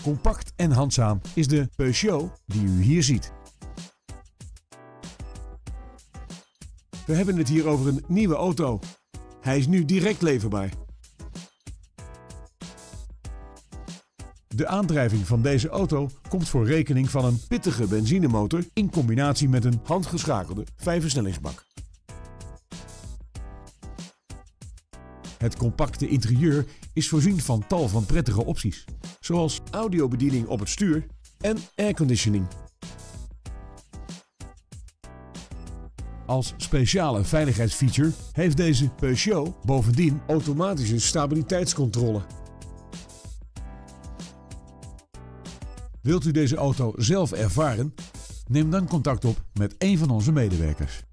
Compact en handzaam is de Peugeot die u hier ziet. We hebben het hier over een nieuwe auto. Hij is nu direct leverbaar. De aandrijving van deze auto komt voor rekening van een pittige benzinemotor in combinatie met een handgeschakelde 5-versnellingsbak. Het compacte interieur is voorzien van tal van prettige opties, zoals audiobediening op het stuur en airconditioning. Als speciale veiligheidsfeature heeft deze Peugeot bovendien automatische stabiliteitscontrole. Wilt u deze auto zelf ervaren? Neem dan contact op met een van onze medewerkers.